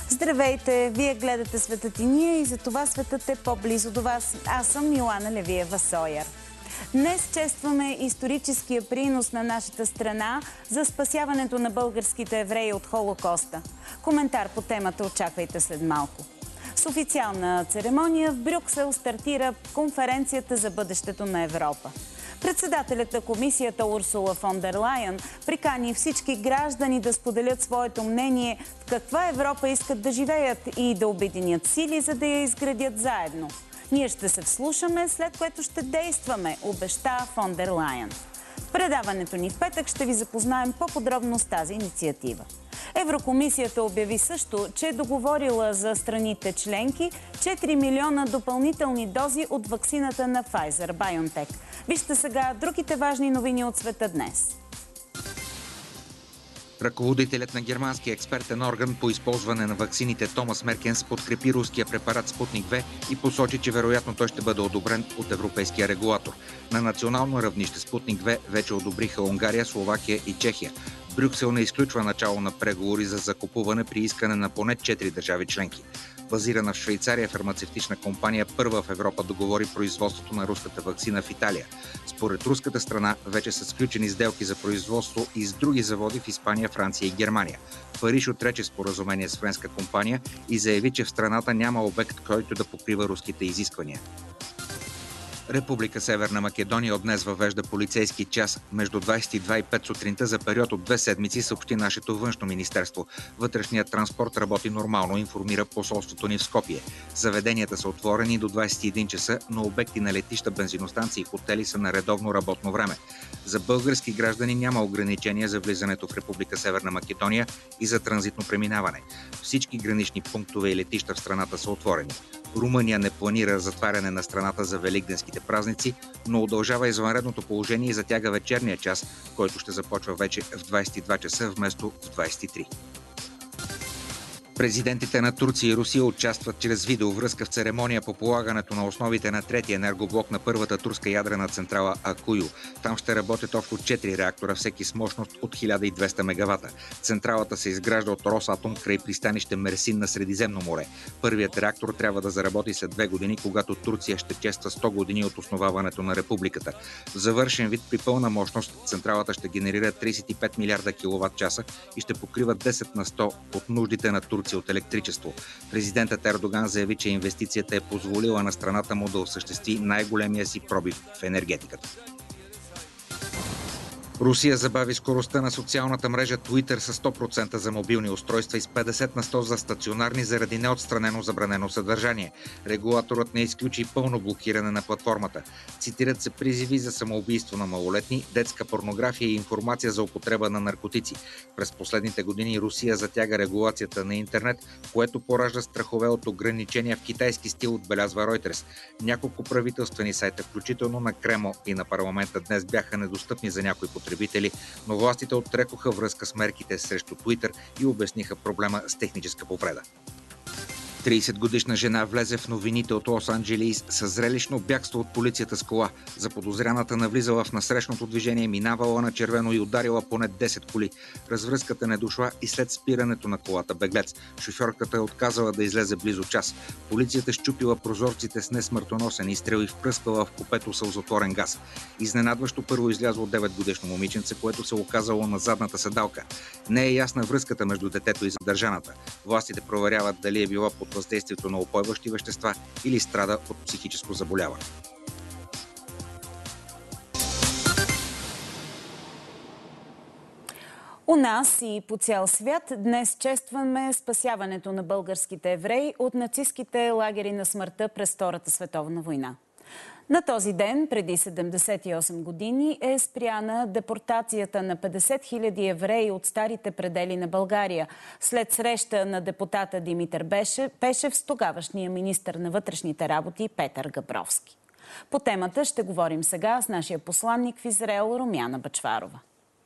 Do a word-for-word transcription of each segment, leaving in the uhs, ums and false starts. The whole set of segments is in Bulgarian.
Здравейте! Вие гледате Светът и ние и за това светът е по-близо до вас. Аз съм Милана Левиева-Сойер. Днес честваме историческия принос на нашата страна за спасяването на българските евреи от Холокоста. Коментар по темата очаквайте след малко. С официална церемония в Брюксел стартира конференцията за бъдещето на Европа. Председателят на комисията Урсула фон дер Лайен прикани всички граждани да споделят своето мнение в каква Европа искат да живеят и да обединят сили, за да я изградят заедно. Ние ще се вслушаме, след което ще действаме, обеща фон дер Лайен. В предаването ни в петък ще ви запознаем по-подробно с тази инициатива. Еврокомисията обяви също, че е договорила за страните членки четири милиона допълнителни дози от ваксината на Pfizer-BioNTech. Вижте сега другите важни новини от света днес. Ръководителят на германския експертен орган по използване на ваксините Томас Меркенс подкрепи руския препарат Спутник две и посочи, че вероятно той ще бъде одобрен от европейския регулатор. На национално равнище Спутник две вече одобриха Унгария, Словакия и Чехия. Брюксел не изключва начало на преговори за закупуване при искане на поне четири държави членки. Базирана в Швейцария, фармацевтична компания първа в Европа договори производството на руската ваксина в Италия. Според руската страна вече са сключени сделки за производство и с други заводи в Испания, Франция и Германия. Париж отрече споразумение с френска компания и заяви, че в страната няма обект, който да покрива руските изисквания. Република Северна Македония от днес въвежда полицейски час между двайсет и две и пет сутринта за период от две седмици, съобщи нашето външно министерство. Вътрешният транспорт работи нормално, информира посолството ни в Скопие. Заведенията са отворени до двайсет и един часа, но обекти на летища, бензиностанции и хотели са на редовно работно време. За български граждани няма ограничения за влизането в Република Северна Македония и за транзитно преминаване. Всички гранични пунктове и летища в страната са отворени. Румъния не планира затваряне на страната за великденските празници, но удължава извънредното положение и затяга вечерния час, който ще започва вече в двайсет и два часа вместо в двайсет и три. Президентите на Турция и Русия участват чрез видеовръзка в церемония по полагането на основите на третия енергоблок на първата турска ядрена централа Акую. Там ще работят общо четири реактора, всеки с мощност от хиляда и двеста мегавата. Централата се изгражда от Росатом край пристанище Мерсин на Средиземно море. Първият реактор трябва да заработи след две години, когато Турция ще чества сто години от основаването на републиката. В завършен вид при пълна мощност централата ще генерира трийсет и пет милиарда киловат-часа и ще покрива десет на сто от нуждите на Турция от електричество. Президентът Ердоган заяви, че инвестицията е позволила на страната му да осъществи най-големия си пробив в енергетиката. Русия забави скоростта на социалната мрежа Twitter с сто процента за мобилни устройства и с петдесет на сто за стационарни заради неотстранено забранено съдържание. Регулаторът не изключи пълно блокиране на платформата. Цитират се призиви за самоубийство на малолетни, детска порнография и информация за употреба на наркотици. През последните години Русия затяга регулацията на интернет, което поражда страхове от ограничения в китайски стил, отбелязва Reuters. Няколко правителствени сайта, включително на Кремъл и на парламента, днес бяха недостъпни за някои потребители. Но властите отрекоха връзка с мерките срещу Twitter и обясниха проблема с техническа повреда. трийсетгодишна жена влезе в новините от Лос-Анджелис с зрелищно бягство от полицията с кола. Заподозряната навлизала в насрещното движение, минавала на червено и ударила поне десет коли. Развръзката не дошла и след спирането на колата беглец. Шофьорката е отказала да излезе близо час. Полицията счупила прозорците с несмъртоносен изстрел и впръскала в купето сълзотворен газ. Изненадващо първо излязло деветгодишно момиченце, което се оказало на задната седалка. Не е ясна връзката между детето и задържаната. Властите проверяват дали е била под въздействието на упойващи вещества или страда от психическо заболяване. У нас и по цял свят днес честваме спасяването на българските евреи от нацистските лагери на смъртта през Втората световна война. На този ден, преди седемдесет и осем години, е спряна депортацията на петдесет хиляди евреи от старите предели на България, след среща на депутата Димитър Пешев с тогавашния министър на вътрешните работи Петър Габровски. По темата ще говорим сега с нашия посланник в Израел Румяна Бъчварова.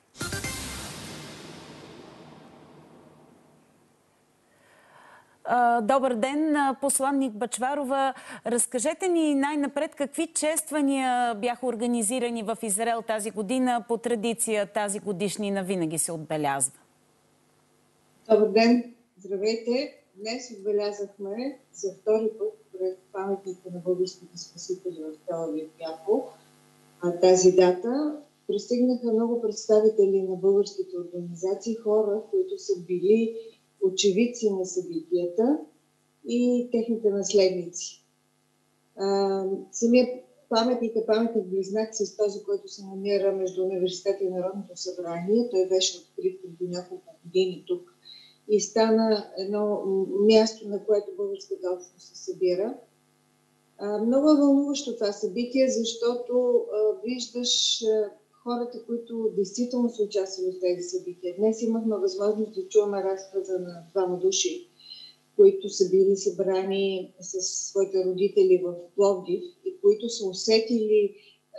Добър ден, посланник Бъчварова. Разкажете ни най-напред какви чествания бяха организирани в Израел тази година. По традиция тази годишнина винаги се отбелязва. Добър ден, здравейте. Днес отбелязахме за втори път пред паметника на българските спасители в Тел Авив Яфо тази дата. Пристигнаха много представители на българските организации, хора, които са били очевидци на събитията и техните наследници. Самият паметник е паметник близнак с този, който се намира между университета и Народното събрание. Той беше открит преди няколко години тук и стана едно място, на което българската общност се събира. Много е вълнуващо това събитие, защото виждаш хората, които действително са участвали в тези събития. Днес имахме възможност да чуваме разказа на двама души, които са били събрани с своите родители в Пловдив и които са усетили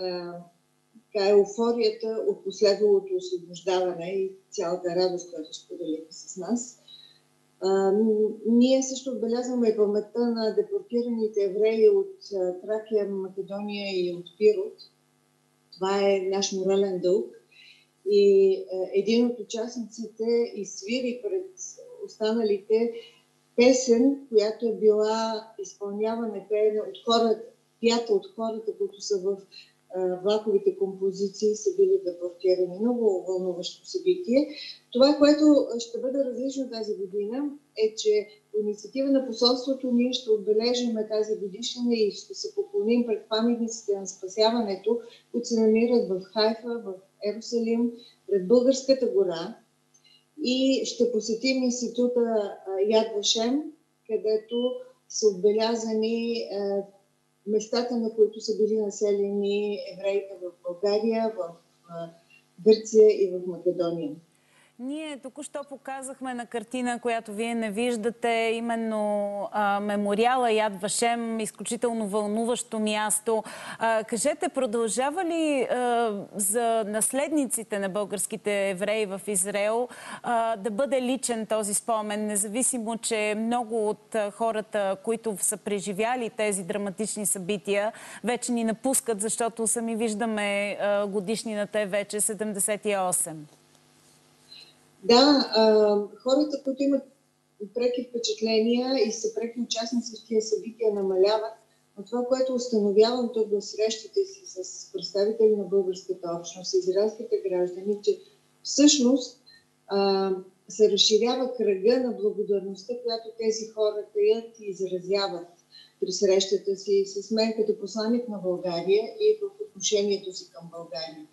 а, еуфорията от последвалото освобождаване и цялата радост, която споделиха с нас. А, ние също отбелязваме паметта на депортираните евреи от а, Тракия, Македония и от Пирот. Това е наш морален дълг. И а, един от участниците изсвири пред останалите песен, която е била изпълнявана, пеена от хората, пята от хората, които са в а, влаковите композиции, са били депортирани. Много вълнуващо събитие. Това, което ще бъде различно тази година, е, че по инициатива на посолството ние ще отбележим тази годишнина и ще се поклоним пред паметниците на спасяването, които се намират в Хайфа, в Ерусалим, пред Българската гора. И ще посетим института Яд Вашем, където са отбелязани местата, на които са били населени евреите в България, в Гърция и в Македония. Ние току-що показахме на картина, която вие не виждате, именно а, мемориала Яд Вашем, изключително вълнуващо място. А, кажете, продължава ли а, за наследниците на българските евреи в Израел а, да бъде личен този спомен, независимо, че много от хората, които са преживяли тези драматични събития, вече ни напускат, защото сами виждаме а, годишнината е вече седемдесет и осем. Да, а, хората, които имат преки впечатления и са преки участници в тези събития, намаляват. Но това, което установявам тук в срещите си с представители на българската общност, израелските граждани, че всъщност а, се разширява кръга на благодарността, която тези хора таят и изразяват при срещата си с мен като посланик на България и в отношението си към България.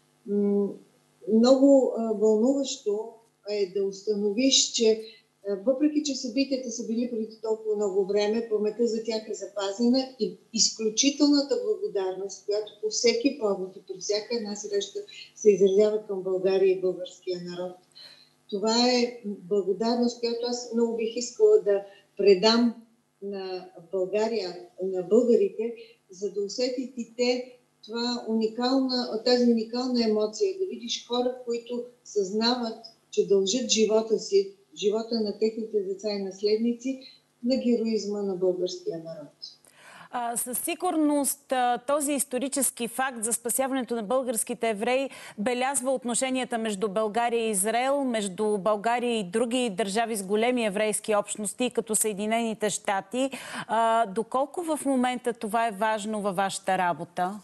Много а, вълнуващо е да установиш, че а, въпреки, че събитията са били преди толкова много време, паметта за тях е запазена и изключителната благодарност, която по всеки повод и при всяка една среща се изразява към България и българския народ. Това е благодарност, която аз много бих искала да предам на България, на българите, за да усетят и те това уникална, тази уникална емоция, да видиш хора, които съзнават, че дължат живота си, живота на техните деца и наследници на героизма на българския народ. А, със сигурност този исторически факт за спасяването на българските евреи белязва отношенията между България и Израел, между България и други държави с големи еврейски общности, като Съединените щати. А, доколко в момента това е важно във вашата работа?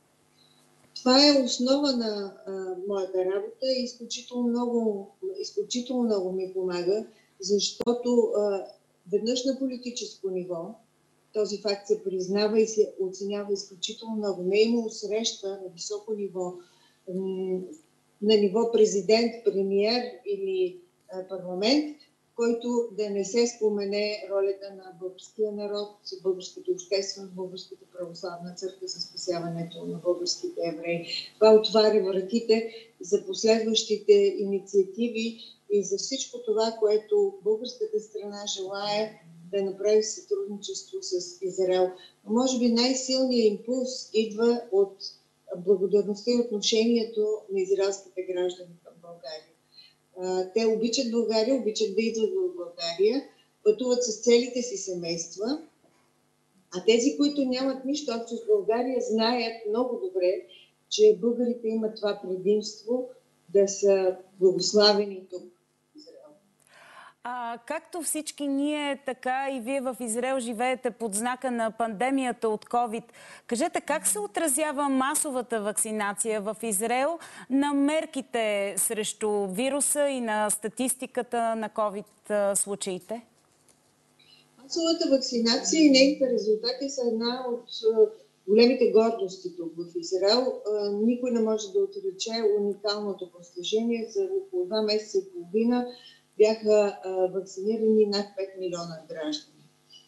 Това е основа на а, моята работа и изключително много, изключително много ми помага, защото а, веднъж на политическо ниво този факт се признава и се оценява изключително много. Не е имало среща на високо ниво, на ниво президент, премиер или а, парламент, който да не се спомене ролята на българския народ, българската общественост, българската православна църква за спасяването на българските евреи. Това отваря вратите за последващите инициативи и за всичко това, което българската страна желае да направи сътрудничество с Израел. Но може би най-силният импулс идва от благодарността и отношението на израелските граждани към България. Те обичат България, обичат да идват в България, пътуват с целите си семейства, а тези, които нямат нищо общо с България, знаят много добре, че българите имат това предимство да са благославени тук в Израел. А, както всички ние, така и вие в Израел живеете под знака на пандемията от ковид. Кажете, как се отразява масовата вакцинация в Израел на мерките срещу вируса и на статистиката на ковид случаите? Масовата вакцинация и нейните резултати са една от големите гордости тук в Израел. Никой не може да отрече уникалното постижение. За около два месеца и половина бяха вакцинирани над пет милиона граждани.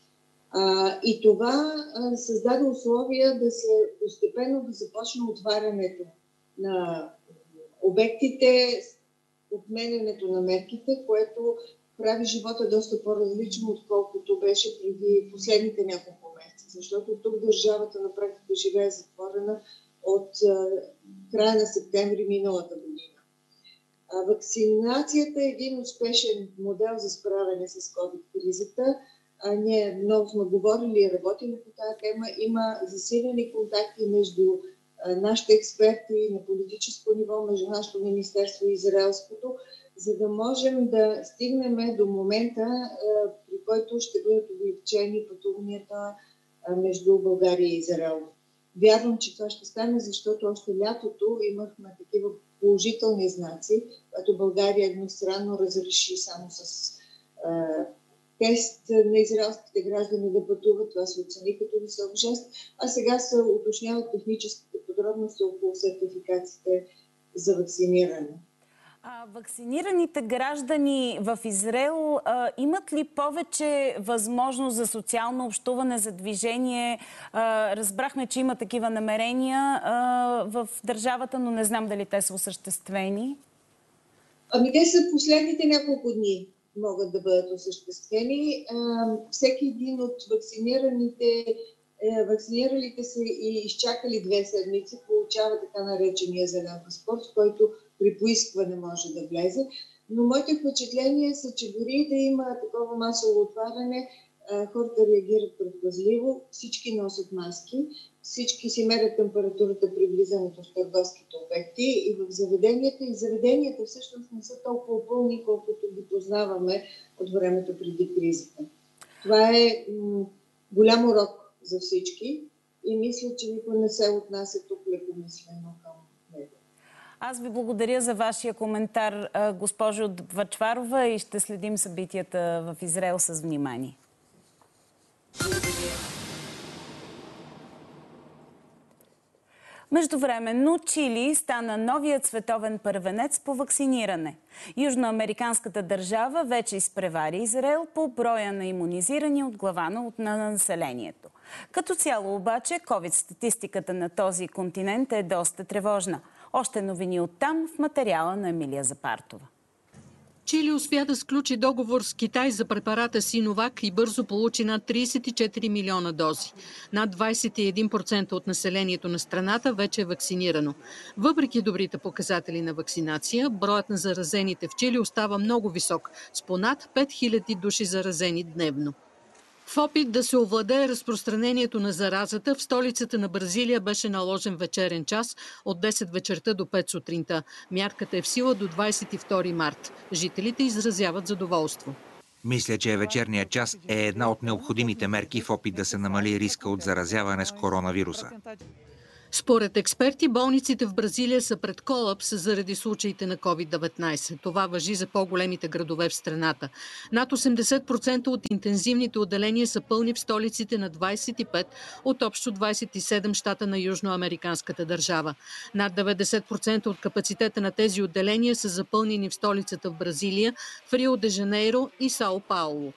И това създаде условия да се постепенно да започне отварянето на обектите, отменянето на мерките, което прави живота доста по-различно, отколкото беше преди последните няколко месеца. Защото тук държавата на практика живее затворена от края на септември миналата година. Вакцинацията е един успешен модел за справяне с ковид-кризата. Ние много сме говорили и работили по тази тема. Има засилени контакти между нашите експерти на политическо ниво, между нашето министерство и израелското, за да можем да стигнем до момента, при който ще бъдат облегчени пътуванията между България и Израел. Вярвам, че това ще стане, защото още лятото имахме такива положителни знаци, като България едностранно разреши само с а, тест на израелските граждани да пътуват. Това се оцени като висок жест, а сега се уточняват техническите подробности около сертификациите за вакциниране. А вакцинираните граждани в Израел а, имат ли повече възможност за социално общуване, за движение? А, разбрахме, че има такива намерения а, в държавата, но не знам дали те са осъществени. Ами те са последните няколко дни могат да бъдат осъществени. А, всеки един от вакцинираните, е, вакциниралите се и изчакали две седмици получава така наречения зелен паспорт, който при поискване може да влезе. Но моите впечатления са, че дори да има такова масово отваряне, хората реагират предпазливо, всички носят маски, всички си мерят температурата при влизането в търговските обекти и в заведенията. И заведенията всъщност не са толкова пълни, колкото ги познаваме от времето преди кризата. Това е м- голям урок за всички и мисля, че никой не се отнася тук лекомислено към него. Аз ви благодаря за вашия коментар, госпожо Бъчварова, и ще следим събитията в Израел с внимание. Междувременно Чили стана новият световен първенец по вакциниране. Южноамериканската държава вече изпревари Израел по броя на имунизирани от глава на населението. Като цяло обаче, ковид-статистиката на този континент е доста тревожна. Още новини оттам в материала на Емилия Запартова. Чили успя да сключи договор с Китай за препарата Синовак и бързо получи над тридесет и четири милиона дози. Над двадесет и един процента от населението на страната вече е вакцинирано. Въпреки добрите показатели на вакцинация, броят на заразените в Чили остава много висок, с понад пет хиляди души заразени дневно. В опит да се овладее разпространението на заразата, в столицата на Бразилия беше наложен вечерен час от десет вечерта до пет сутринта. Мярката е в сила до двадесет и втори март. Жителите изразяват задоволство. Мисля, че вечерният час е една от необходимите мерки в опит да се намали риска от заразяване с коронавируса. Според експерти, болниците в Бразилия са пред колапс заради случаите на ковид деветнадесет. Това важи за по-големите градове в страната. Над осемдесет процента от интензивните отделения са пълни в столиците на двадесет и пет от общо двадесет и седем щата на южноамериканската държава. Над деветдесет процента от капацитета на тези отделения са запълнени в столицата в Бразилия, в Рио де Жанейро и Сао Пауло.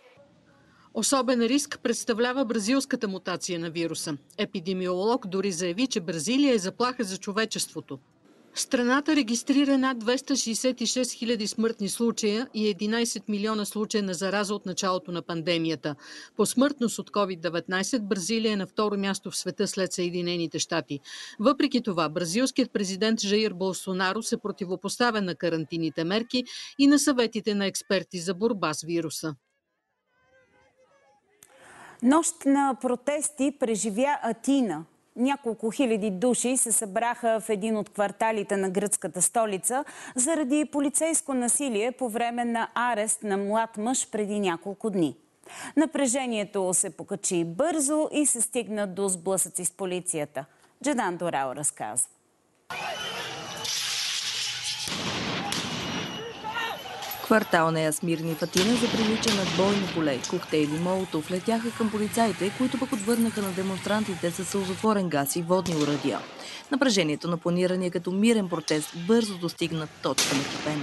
Особен риск представлява бразилската мутация на вируса. Епидемиолог дори заяви, че Бразилия е заплаха за човечеството. Страната регистрира над двеста шестдесет и шест хиляди смъртни случая и единадесет милиона случая на зараза от началото на пандемията. По смъртност от ковид деветнадесет Бразилия е на второ място в света след Съединените щати. Въпреки това, бразилският президент Жаир Болсонаро се противопоставя на карантинните мерки и на съветите на експерти за борба с вируса. Нощ на протести преживя Атина. Няколко хиляди души се събраха в един от кварталите на гръцката столица заради полицейско насилие по време на арест на млад мъж преди няколко дни. Напрежението се покачи бързо и се стигна до сблъсъци с полицията. Джадан Дорал разказва. Квартал Нея Смирни в Атина заприлича над бойно поле. Коктейли Молотов летяха към полицаите, които пък отвърнаха на демонстрантите със сълзотворен газ и водни оръдия. Напрежението на планирания като мирен протест бързо достигна точка на кипене.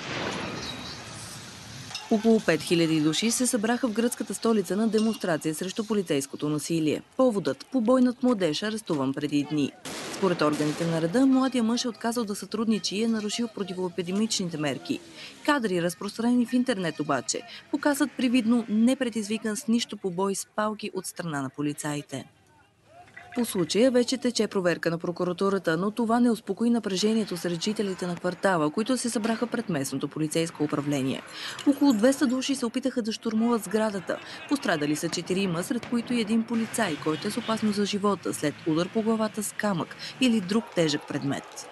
Около пет хиляди души се събраха в гръцката столица на демонстрация срещу полицейското насилие. Поводът – побойнат младеж, арестуван преди дни. Според органите на реда, младия мъж е отказал да сътрудничи и е нарушил противоепидемичните мерки. Кадри, разпространени в интернет обаче, показват привидно непредизвикан с нищо побой с палки от страна на полицаите. По случая вече тече проверка на прокуратурата, но това не успокои напрежението сред жителите на квартала, които се събраха пред местното полицейско управление. Около двеста души се опитаха да щурмуват сградата. Пострадали са четирима, сред които и един полицай, който е с опасност за живота след удар по главата с камък или друг тежък предмет.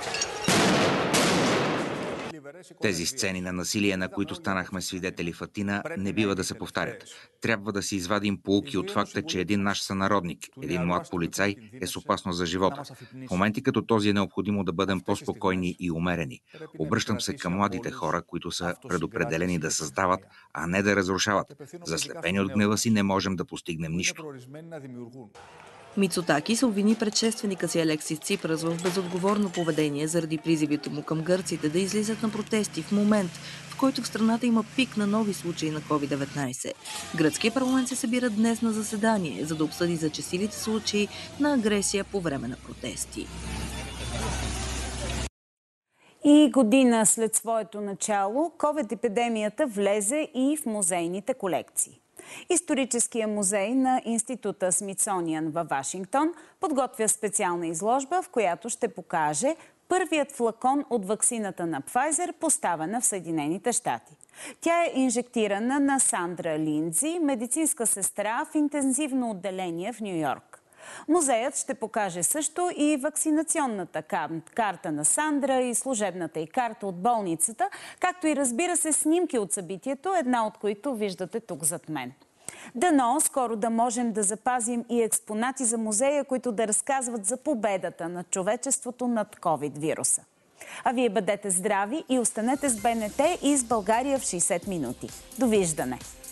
Тези сцени на насилие, на които станахме свидетели в Атина, не бива да се повтарят. Трябва да си извадим поуки от факта, че един наш сънародник, един млад полицай, е с опасност за живота. В моменти като този е необходимо да бъдем по-спокойни и умерени. Обръщам се към младите хора, които са предопределени да създават, а не да разрушават. Заслепени от гнева си не можем да постигнем нищо. Мицотаки се обвини предшественика си Алексис Ципрас в безотговорно поведение заради призивите му към гърците да излизат на протести в момент, в който в страната има пик на нови случаи на ковид деветнайсет. Гръцкият парламент се събира днес на заседание, за да обсъди зачестилите случаи на агресия по време на протести. И година след своето начало, ковид-епидемията влезе и в музейните колекции. Историческият музей на Института Смитсониан във Вашингтон подготвя специална изложба, в която ще покаже първият флакон от ваксината на Pfizer, поставена в Съединените щати. Тя е инжектирана на Сандра Линдзи, медицинска сестра в интензивно отделение в Ню-Йорк. Музеят ще покаже също и вакцинационната карта на Сандра и служебната й карта от болницата, както и разбира се снимки от събитието, една от които виждате тук зад мен. Дано скоро да можем да запазим и експонати за музея, които да разказват за победата на човечеството над ковид-вируса. А вие бъдете здрави и останете с БНТ и с България в шейсет минути. Довиждане!